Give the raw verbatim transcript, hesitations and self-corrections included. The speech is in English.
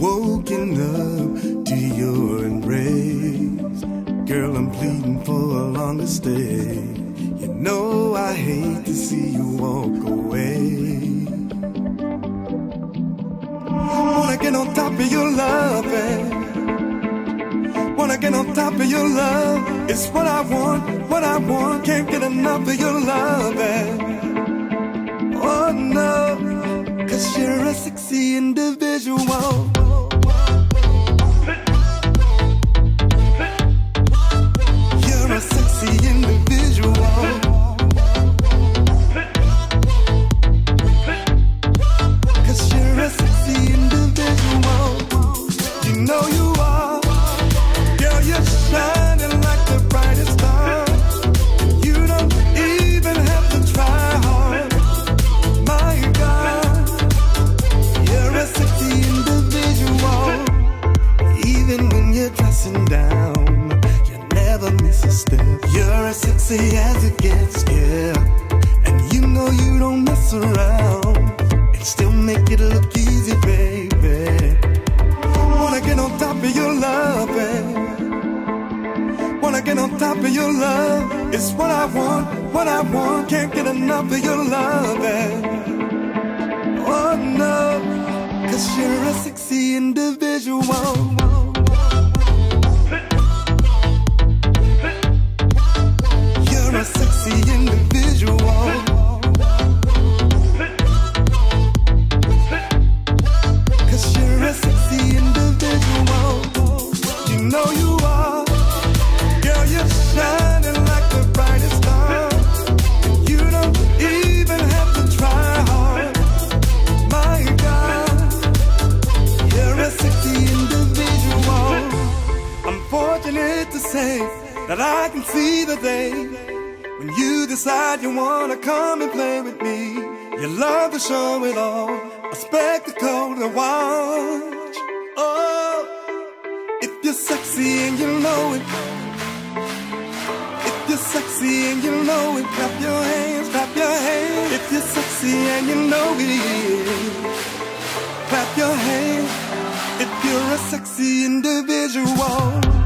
woken up to your embrace. Girl, I'm pleading for a longer stay. You know I hate to see you walk away. Wanna get on top of your love, babe. Wanna get on top of your love. It's what I want, what I want. Can't get enough of your love, babe. Oh no, 'cause you're a sexy individual. You're a sexy individual. Cause you're a sexy individual. You know you are. Girl, you're shining like the brightest star. You don't even have to try hard. My God, you're a sexy individual. Even when you're dressing down, you never miss a step. You're as sexy as it gets, yeah. And you know you don't mess around and still make it look easy, baby. Wanna get on top of your love, babe. Wanna get on top of your love. It's what I want, what I want. Can't get enough of your love, babe. Oh no, 'cause you're a sexy individual. You're a sexy individual. Cause you're a sexy individual. You know you are. Girl, you're shining like the brightest star. You don't even have to try hard. My God, you're a sexy individual. I'm fortunate to say that I can see the day when you decide you wanna come and play with me. You love to show it all, a spectacle to watch. Oh, if you're sexy and you know it. If you're sexy and you know it, clap your hands, clap your hands. If you're sexy and you know it, clap your hands. If you're a sexy individual.